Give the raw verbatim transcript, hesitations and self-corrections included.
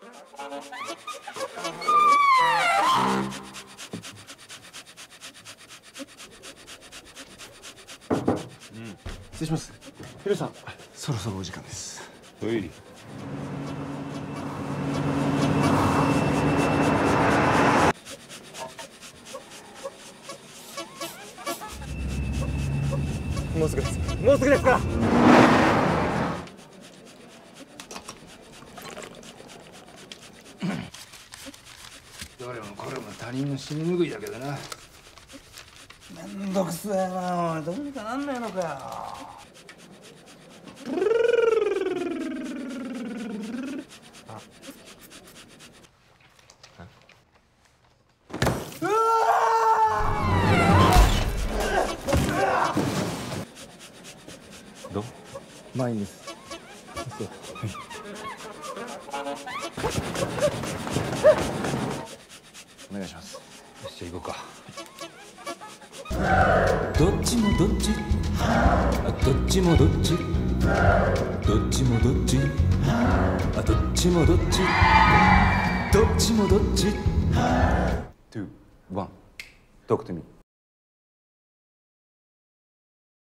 うん、失礼します。ヒロさん、そろそろお時間です。 はい。 もうすぐです。もうすぐですから。 どれもこれも他人の死に拭いだけどな。 めんどくせえなおい。どうにかなんねえのかよ。あ。うわどう？まあいいです。そう。はい。お願いします。よし、じゃあ行こうか。 どっちもどっち、どっちもどっち、どっちもどっち、どっちもどっち、どっちもどっち。 Two, one, talk to me.